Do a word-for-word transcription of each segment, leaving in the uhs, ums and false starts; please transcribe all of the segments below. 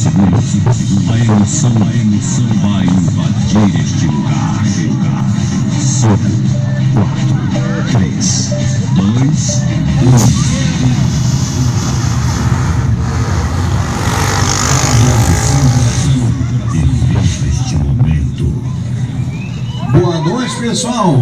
segundos, a emoção, a emoção vai invadir este lugar. cinco, quatro, três, dois, um. Este momento. Boa noite, pessoal.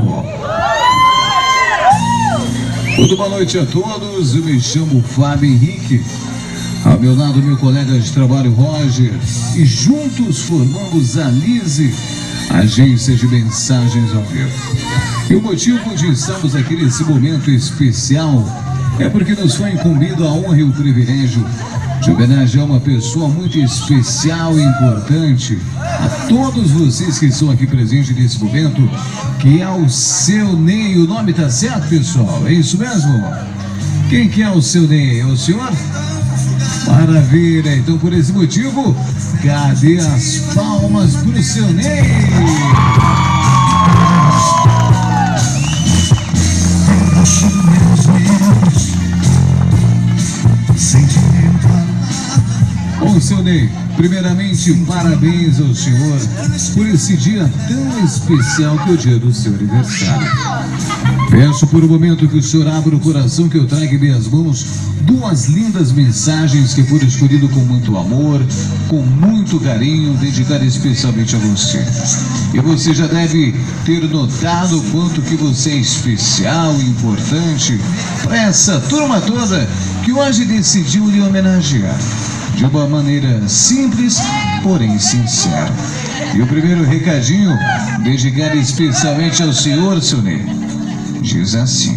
Muito boa noite a todos. Eu me chamo Fábio Henrique. Ao meu lado, meu colega de trabalho Roger. E juntos formamos a Lise, agência de mensagens ao vivo. E o motivo de estarmos aqui nesse momento especial é porque nos foi incumbido a honra e o privilégio de homenagear uma pessoa muito especial e importante a todos vocês que estão aqui presentes nesse momento, que é o seu Ney. O nome tá certo, pessoal? É isso mesmo? Quem que é o seu Ney? É o senhor? Maravilha! Então, por esse motivo, cadê as palmas pro seu Ney? Bom, seu Ney, primeiramente, parabéns ao senhor por esse dia tão especial que é o dia do seu aniversário. Peço por um momento que o senhor abra o coração, que eu traga em minhas mãos duas lindas mensagens que foram escolhidas com muito amor, com muito carinho, dedicado especialmente a você. E você já deve ter notado o quanto que você é especial e importante para essa turma toda que hoje decidiu lhe homenagear de uma maneira simples, porém sincera. E o primeiro recadinho, dedicado especialmente ao senhor, seu Ney, diz assim: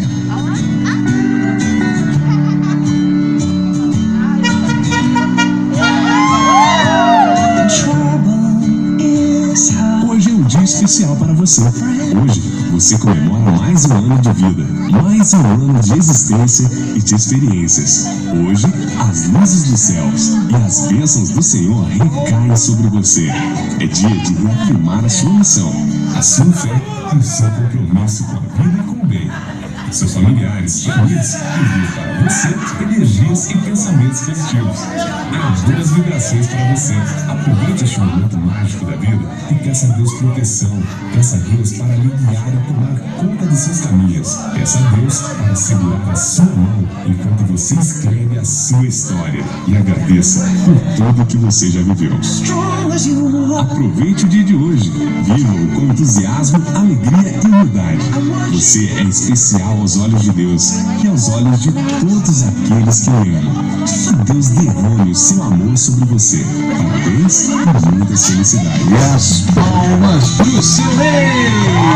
hoje é um dia especial para você. Hoje você comemora mais um ano de vida, mais um ano de existência e de experiências. Hoje, as luzes dos céus e as bênçãos do Senhor recaem sobre você. É dia de reafirmar a sua missão, a sua fé e o seu compromisso com a vida e com o bem. Seus familiares e amigos enviam para você energias e pensamentos positivos. Há boas vibrações para você. Aproveite este momento mágico da vida e peça a Deus proteção. Peça a Deus para lhe guiar e tomar conta dos seus caminhos. Peça a Deus para segurar a sua mão enquanto você escreve a sua história. E agradeça por tudo que você já viveu. Aproveite o dia de hoje. Viva-o com entusiasmo, alegria e humildade. Você é especial aos olhos de Deus e aos olhos de todos aqueles que o amam. Que Deus derrame o seu amor sobre você. Parabéns e muita felicidade. E as palmas pro seu Ney!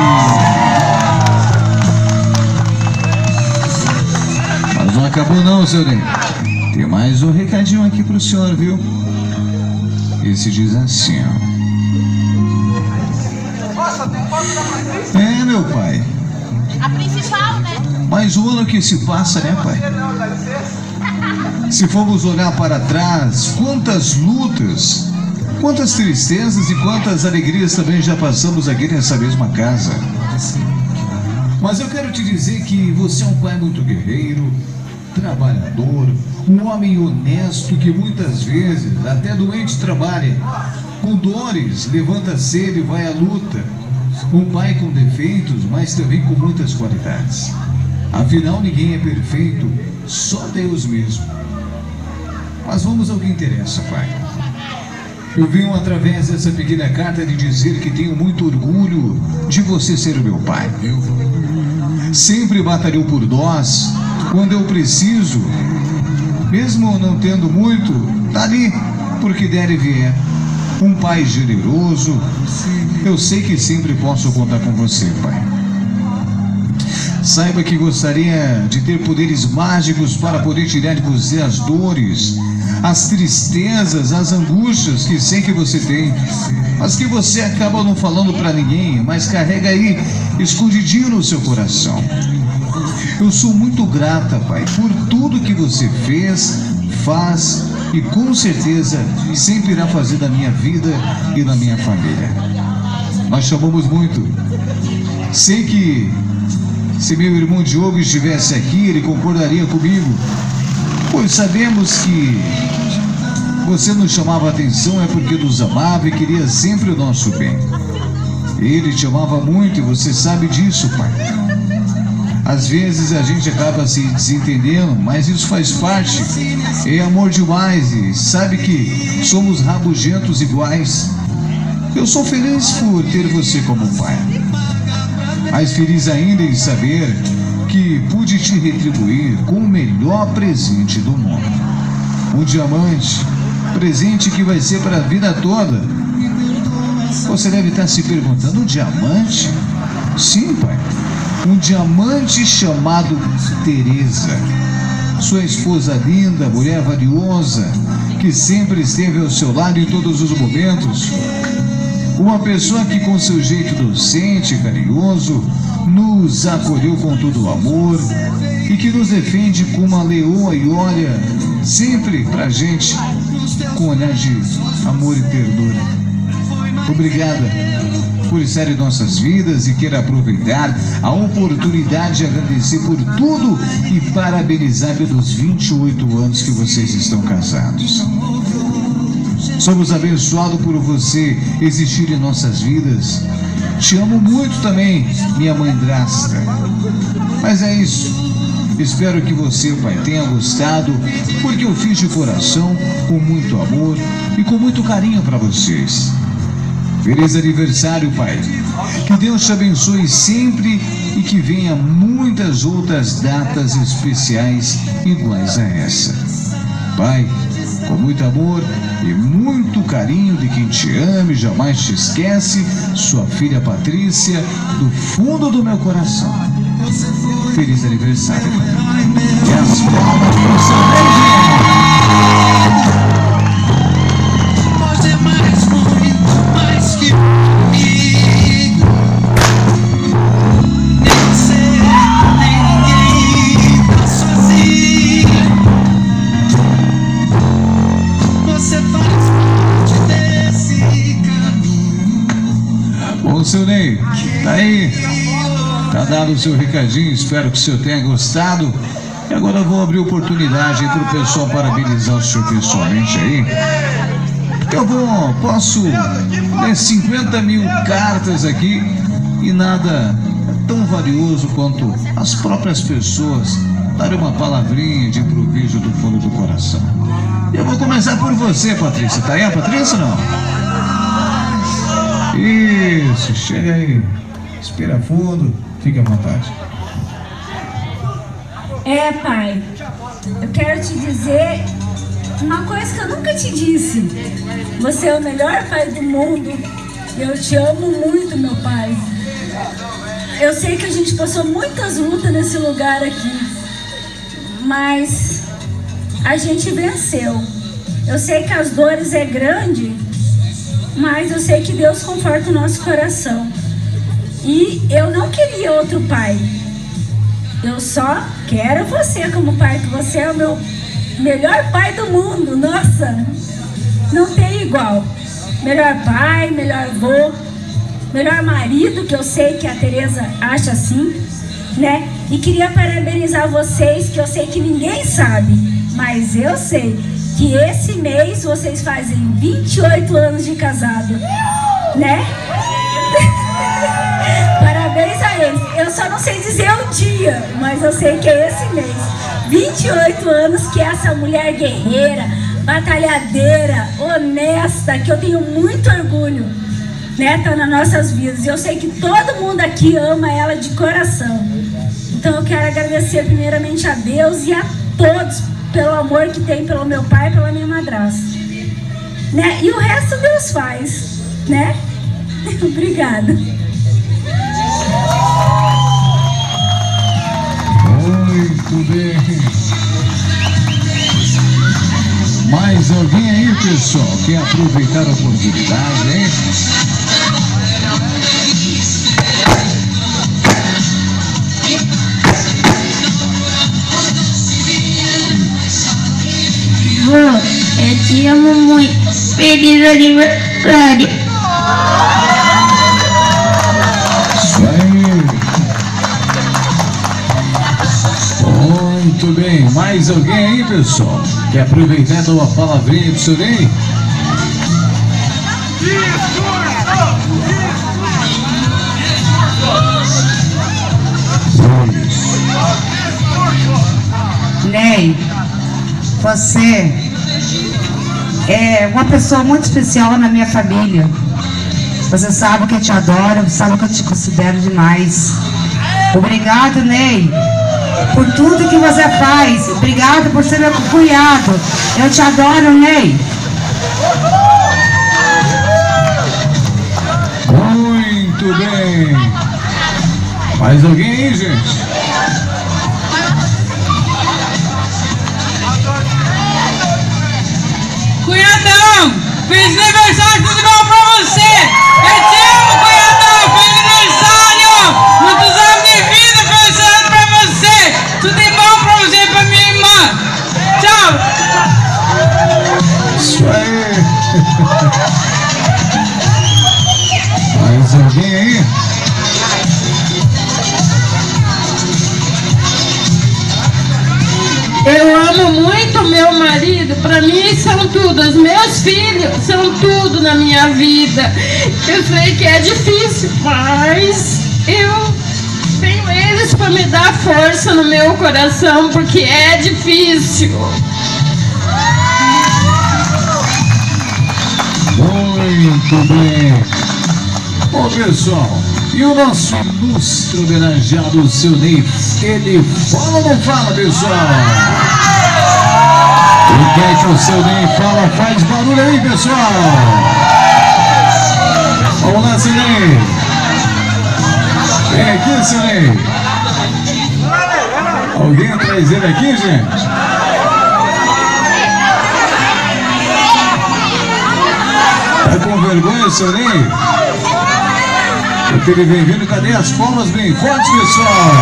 Mas não acabou não, seu Ney. Tem mais um recadinho aqui pro senhor, viu? Esse diz assim, ó. É, meu pai. A principal, né? Mais um ano que se passa, né, pai? Se formos olhar para trás, quantas lutas, quantas tristezas e quantas alegrias também já passamos aqui nessa mesma casa. Mas eu quero te dizer que você é um pai muito guerreiro, trabalhador, um homem honesto que muitas vezes, até doente, trabalha. Com dores, levanta cedo e vai à luta. Um pai com defeitos, mas também com muitas qualidades. Afinal, ninguém é perfeito, só Deus mesmo. Mas vamos ao que interessa, pai. Eu venho através dessa pequena carta de dizer que tenho muito orgulho de você ser o meu pai. Sempre batalhou por nós, quando eu preciso, mesmo não tendo muito, tá ali, porque der e vier. Um pai generoso. Eu sei que sempre posso contar com você, pai. Saiba que gostaria de ter poderes mágicos para poder tirar de você as dores, as tristezas, as angústias que sei que você tem, mas que você acaba não falando para ninguém, mas carrega aí escondidinho no seu coração. Eu sou muito grata, pai, por tudo que você fez, faz e com certeza sempre irá fazer da minha vida e da minha família. Nós chamamos muito. Sei que se meu irmão Diogo estivesse aqui, ele concordaria comigo, pois sabemos que você nos chamava a atenção é porque nos amava e queria sempre o nosso bem. Ele te amava muito e você sabe disso, pai. Às vezes a gente acaba se desentendendo, mas isso faz parte. É amor demais e sabe que somos rabugentos iguais. Eu sou feliz por ter você como pai. Mais feliz ainda em saber que pude te retribuir com o melhor presente do mundo. Um diamante, presente que vai ser para a vida toda. Você deve estar se perguntando, um diamante? Sim, pai. Um diamante chamado Teresa. Sua esposa linda, mulher valiosa, que sempre esteve ao seu lado em todos os momentos. Uma pessoa que com seu jeito docente, carinhoso, nos acolheu com todo o amor e que nos defende como uma leoa e olha sempre pra gente com um olhar de amor e ternura. Obrigada por estar em nossas vidas e quero aproveitar a oportunidade de agradecer por tudo e parabenizar pelos vinte e oito anos que vocês estão casados. Somos abençoados por você existir em nossas vidas. Te amo muito também, minha mãedrasta. Mas é isso. Espero que você, pai, tenha gostado, porque eu fiz de coração, com muito amor e com muito carinho para vocês. Feliz aniversário, pai. Que Deus te abençoe sempre e que venha muitas outras datas especiais iguais a essa. Pai, com muito amor e muito carinho de quem te ama e jamais te esquece, sua filha Patrícia, do fundo do meu coração. Feliz aniversário. E as palmas Você é mais, muito mais que amigo. Nem você, nem ninguém tá sozinho. Você faz parte desse caminho. Bom, seu Ney, tá aí? Tá dado o seu recadinho, espero que o senhor tenha gostado. E agora eu vou abrir oportunidade aí para o pessoal parabenizar o senhor pessoalmente aí. Eu vou, posso ler cinquenta mil cartas aqui e nada tão valioso quanto as próprias pessoas darem uma palavrinha de improviso do fundo do coração. Eu vou começar por você, Patrícia. Tá aí a Patrícia ou não? Isso, chega aí. Respira fundo, fique à vontade. É, pai, eu quero te dizer uma coisa que eu nunca te disse. Você é o melhor pai do mundo. Eu te amo muito, meu pai. Eu sei que a gente passou muitas lutas nesse lugar aqui, mas a gente venceu. Eu sei que as dores é grande, mas eu sei que Deus conforta o nosso coração. E eu não queria outro pai. Eu só quero você como pai, que você é o meu melhor pai do mundo. Nossa, não tem igual. Melhor pai, melhor avô, melhor marido, que eu sei que a Teresa acha assim, né? E queria parabenizar vocês, que eu sei que ninguém sabe, mas eu sei que esse mês vocês fazem vinte e oito anos de casado, né? Parabéns a eles. Eu só não sei dizer o dia, mas eu sei que é esse mês. vinte e oito anos que essa mulher guerreira, batalhadeira, honesta, que eu tenho muito orgulho, né, tá nas nossas vidas. E eu sei que todo mundo aqui ama ela de coração. Então eu quero agradecer primeiramente a Deus e a todos pelo amor que tem pelo meu pai e pela minha madrasta, né? E o resto Deus faz, né? Obrigada. Muito bem. Mais alguém aí, pessoal? Quer aproveitar a oportunidade, hein? Vô, eu te amo muito. Feliz aniversário. Isso aí. Muito bem. Mais alguém aí, pessoal? Quer aproveitar e dar uma palavrinha pro seu Ney? Ney, você é uma pessoa muito especial na minha família. Você sabe que eu te adoro, sabe que eu te considero demais. Obrigado, Ney, por tudo que você faz. Obrigado por ser meu cunhado. Eu te adoro, Ney. Muito bem. Mais alguém aí, gente? Cunhadão, feliz aniversário, tudo bom pra você? Eu te amo, cunhadão, feliz aniversário! Muitos anos de vida, felicidade pra você! Tudo de bom pra você e pra minha irmã! Tchau! Isso aí! Mais alguém aí? Eu amo muito meu marido, pra mim são tudo, os meus filhos são tudo na minha vida. Eu sei que é difícil, mas eu tenho eles pra me dar força no meu coração, porque é difícil. Muito bem. Bom, pessoal, e o nosso ilustre homenageado, o seu Ney, ele fala ou não fala, pessoal? O que é que o seu Ney fala? Faz barulho aí, pessoal. Vamos lá, seu Ney. Vem aqui, seu Ney. Alguém traz ele aqui, gente? Tá com vergonha, seu Ney? Porque ele vem vindo, cadê as palmas bem fortes, pessoal?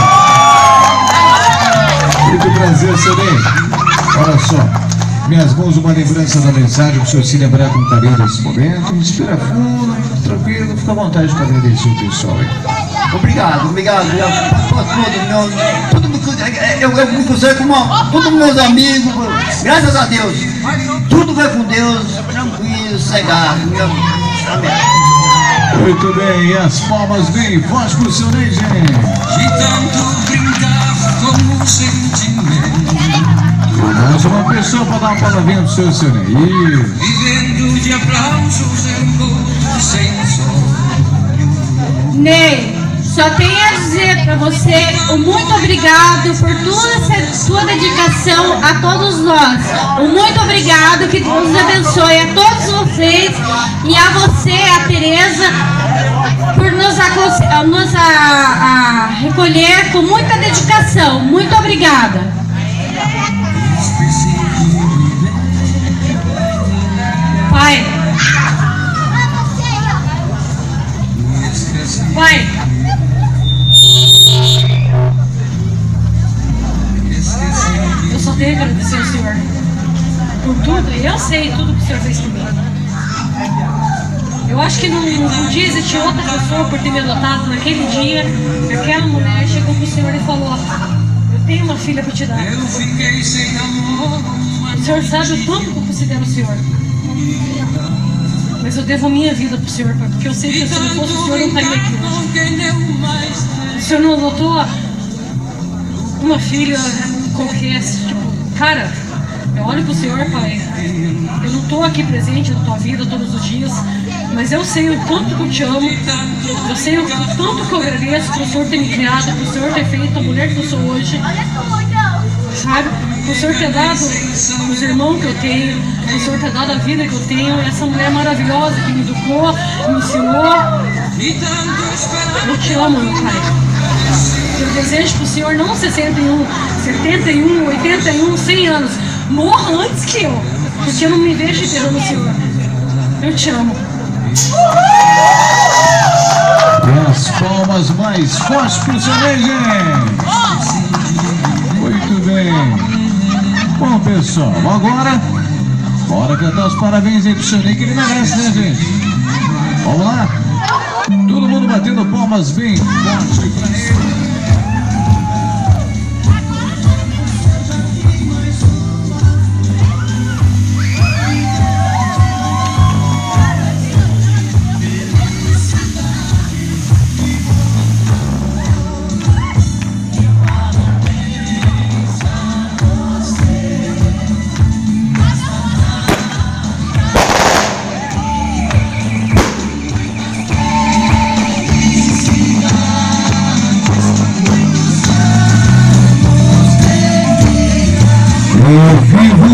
Muito prazer, seu Ney. Olha só, minhas mãos, uma lembrança da mensagem para o senhor se lembrar com carinho desse momento. Respira fundo, tranquilo, fica à vontade para agradecer o pessoal aí. Obrigado, obrigado. Eu, todo mundo, eu, eu me considero como todos meus amigos, graças a Deus. Tudo vai com Deus, tranquilo, cegado. Amém. Muito bem, e as palmas bem fortes pro seu Ney, gente. De tanto brincar com o sentimento, Mais uma pessoa para dar uma palavrinha pro seu, seu Ney. vivendo de aplausos em sem sonho. Ney, só tenho a dizer para você o muito obrigado por toda essa sua dedicação a todos nós. O muito obrigado, que Deus abençoe a todos vocês e a você, a Tereza, por nos, nos a, a recolher com muita dedicação. Muito obrigada. Pai. Pai. Eu só tenho a agradecer ao Senhor por tudo, e eu sei tudo que o Senhor fez comigo. Eu acho que não, não podia existir outra pessoa por ter me adotado naquele dia. Aquela mulher chegou pro Senhor e falou: eu tenho uma filha para te dar. O Senhor sabe o tanto que eu considero o Senhor. Mas eu devo a minha vida pro Senhor, porque eu sei que se não fosse o Senhor, eu não estaria aqui hoje. O Senhor não adotou uma filha qualquer, tipo, cara, eu olho pro Senhor, Pai, eu não tô aqui presente na tua vida todos os dias, mas eu sei o tanto que eu te amo, eu sei o tanto que eu agradeço por o Senhor ter me criado, por o Senhor ter feito a mulher que eu sou hoje, sabe? Por o Senhor ter dado os irmãos que eu tenho, por o Senhor ter dado a vida que eu tenho, essa mulher maravilhosa que me educou, me ensinou. Eu te amo, meu Pai. Eu desejo para o Senhor não sessenta e um, setenta e um, oitenta e um, cem anos. Morra antes que eu, porque eu não me vejo enterrando o Senhor. Eu te amo. E as palmas mais fortes pro seu Ney, gente. Muito bem. Bom, pessoal, agora bora cantar os parabéns aí pro seu Ney, que ele merece, né, gente? Vamos lá? Todo mundo batendo palmas bem forte pra ele.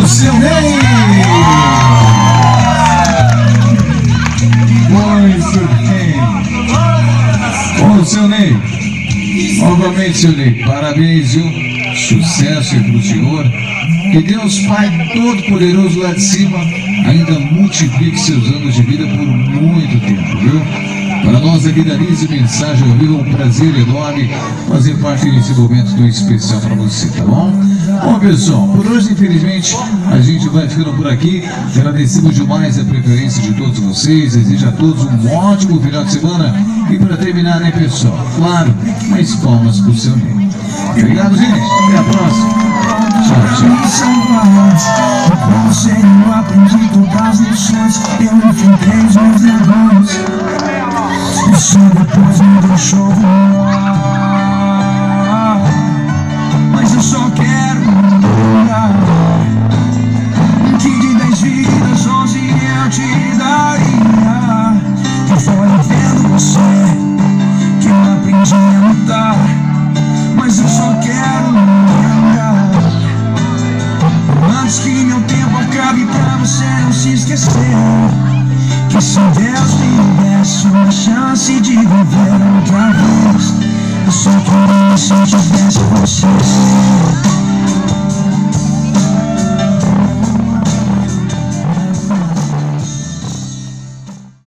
o seu Ney! Muito bem! Bom, seu Ney, novamente, seu Ney, parabéns, viu? Sucesso aí pro senhor. Que Deus Pai Todo-Poderoso lá de cima ainda multiplique seus anos de vida por muito tempo, viu? Para nós aqui da Lise Mensagem ao Vivo, é um prazer enorme fazer parte desse momento tão especial para você, tá bom? Bom, pessoal, por hoje, infelizmente, a gente vai ficando por aqui. Agradecemos demais a preferência de todos vocês. Desejo a todos um ótimo final de semana. E para terminar, né, pessoal? Claro, mais palmas pro seu Ney. Obrigado, gente. Até a próxima. Tchau, tchau. Com eu aprendi todas as lições. Eu enfrentei os meus dragões. E só depois me deixou voar. Mas eu só quero lembrar que de dez vidas, onze eu te daria. Que foi vendo você que eu aprendi a lutar. Mas eu só quero lembrar antes que meu tempo acabe, pra você não se esquecer que se Deus me desse uma chance de viver outra vez, eu só queria se eu tivesse você.